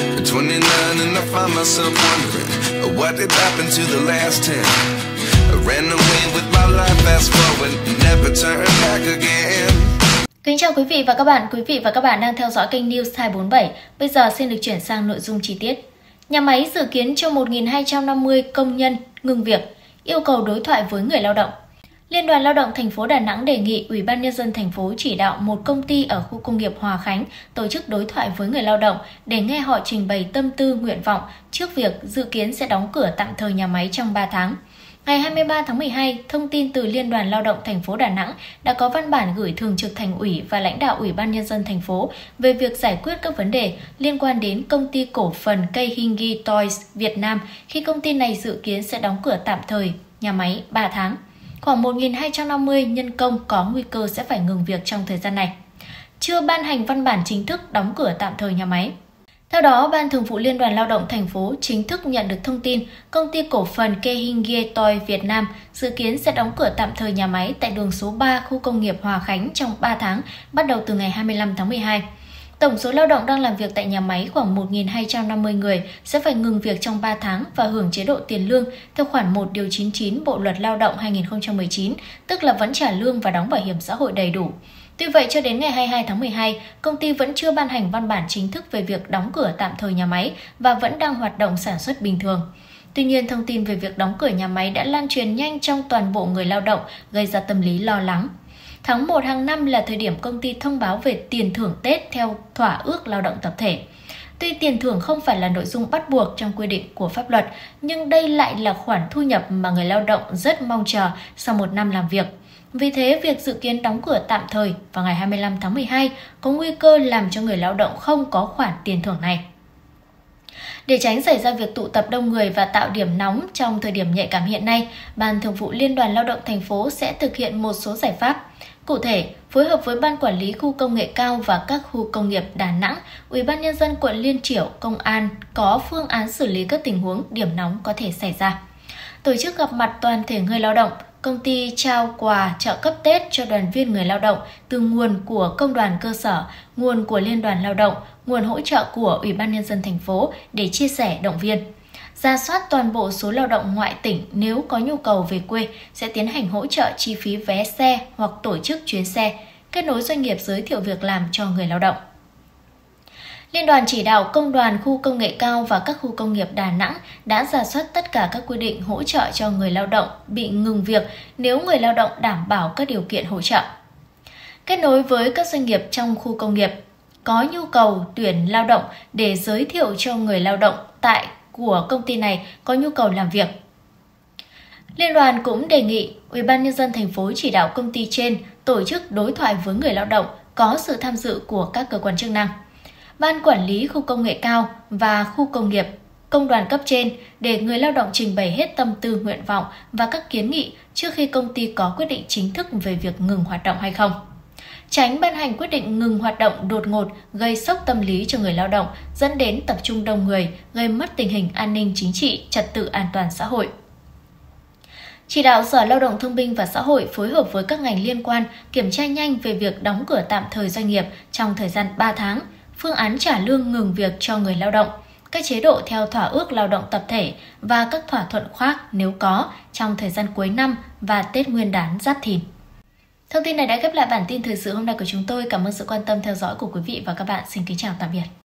At 29 and I find myself wondering what did happen to the last 10. I ran away with my life, fast forward, never turn back again. Kính chào quý vị và các bạn đang theo dõi kênh News 247. Bây giờ xin được chuyển sang nội dung chi tiết. Nhà máy dự kiến cho 1.250 công nhân ngừng việc, yêu cầu đối thoại với người lao động. Liên đoàn Lao động thành phố Đà Nẵng đề nghị Ủy ban Nhân dân thành phố chỉ đạo một công ty ở khu công nghiệp Hòa Khánh tổ chức đối thoại với người lao động để nghe họ trình bày tâm tư nguyện vọng trước việc dự kiến sẽ đóng cửa tạm thời nhà máy trong 3 tháng. Ngày 23 tháng 12, thông tin từ Liên đoàn Lao động thành phố Đà Nẵng đã có văn bản gửi Thường trực Thành ủy và lãnh đạo Ủy ban Nhân dân thành phố về việc giải quyết các vấn đề liên quan đến công ty cổ phần Keihingi Toys Việt Nam khi công ty này dự kiến sẽ đóng cửa tạm thời nhà máy 3 tháng. Khoảng 1.250 nhân công có nguy cơ sẽ phải ngừng việc trong thời gian này. Chưa ban hành văn bản chính thức đóng cửa tạm thời nhà máy. Theo đó, Ban Thường vụ Liên đoàn Lao động thành phố chính thức nhận được thông tin công ty cổ phần Keihingi Toys Việt Nam dự kiến sẽ đóng cửa tạm thời nhà máy tại đường số 3 khu công nghiệp Hòa Khánh trong 3 tháng, bắt đầu từ ngày 25 tháng 12. Tổng số lao động đang làm việc tại nhà máy khoảng 1.250 người sẽ phải ngừng việc trong 3 tháng và hưởng chế độ tiền lương theo khoản 1 điều 99 Bộ Luật Lao động 2019, tức là vẫn trả lương và đóng bảo hiểm xã hội đầy đủ. Tuy vậy, cho đến ngày 22 tháng 12, công ty vẫn chưa ban hành văn bản chính thức về việc đóng cửa tạm thời nhà máy và vẫn đang hoạt động sản xuất bình thường. Tuy nhiên, thông tin về việc đóng cửa nhà máy đã lan truyền nhanh trong toàn bộ người lao động, gây ra tâm lý lo lắng. Tháng 1 hàng năm là thời điểm công ty thông báo về tiền thưởng Tết theo thỏa ước lao động tập thể. Tuy tiền thưởng không phải là nội dung bắt buộc trong quy định của pháp luật, nhưng đây lại là khoản thu nhập mà người lao động rất mong chờ sau một năm làm việc. Vì thế, việc dự kiến đóng cửa tạm thời vào ngày 25 tháng 12 có nguy cơ làm cho người lao động không có khoản tiền thưởng này. Để tránh xảy ra việc tụ tập đông người và tạo điểm nóng trong thời điểm nhạy cảm hiện nay, Ban Thường vụ Liên đoàn Lao động thành phố sẽ thực hiện một số giải pháp. Cụ thể, phối hợp với Ban Quản lý Khu Công nghệ cao và các khu công nghiệp Đà Nẵng, Ủy ban Nhân dân quận Liên Chiểu, Công an có phương án xử lý các tình huống điểm nóng có thể xảy ra. Tổ chức gặp mặt toàn thể người lao động, công ty trao quà trợ cấp Tết cho đoàn viên người lao động từ nguồn của công đoàn cơ sở, nguồn của Liên đoàn Lao động, nguồn hỗ trợ của Ủy ban Nhân dân thành phố để chia sẻ động viên. Rà soát toàn bộ số lao động ngoại tỉnh nếu có nhu cầu về quê sẽ tiến hành hỗ trợ chi phí vé xe hoặc tổ chức chuyến xe, kết nối doanh nghiệp giới thiệu việc làm cho người lao động. Liên đoàn chỉ đạo công đoàn khu công nghệ cao và các khu công nghiệp Đà Nẵng đã rà soát tất cả các quy định hỗ trợ cho người lao động bị ngừng việc nếu người lao động đảm bảo các điều kiện hỗ trợ. Kết nối với các doanh nghiệp trong khu công nghiệp có nhu cầu tuyển lao động để giới thiệu cho người lao động của công ty này có nhu cầu làm việc. Liên đoàn cũng đề nghị Ủy ban Nhân dân thành phố chỉ đạo công ty trên tổ chức đối thoại với người lao động có sự tham dự của các cơ quan chức năng, Ban Quản lý Khu Công nghệ cao và khu công nghiệp, công đoàn cấp trên để người lao động trình bày hết tâm tư nguyện vọng và các kiến nghị trước khi công ty có quyết định chính thức về việc ngừng hoạt động hay không. Tránh ban hành quyết định ngừng hoạt động đột ngột gây sốc tâm lý cho người lao động, dẫn đến tập trung đông người, gây mất tình hình an ninh chính trị, trật tự an toàn xã hội. Chỉ đạo Sở Lao động Thương binh và Xã hội phối hợp với các ngành liên quan kiểm tra nhanh về việc đóng cửa tạm thời doanh nghiệp trong thời gian 3 tháng, phương án trả lương ngừng việc cho người lao động, các chế độ theo thỏa ước lao động tập thể và các thỏa thuận khác nếu có trong thời gian cuối năm và Tết Nguyên đán Giáp Thìn. Thông tin này đã khép lại bản tin thời sự hôm nay của chúng tôi. Cảm ơn sự quan tâm theo dõi của quý vị và các bạn. Xin kính chào tạm biệt.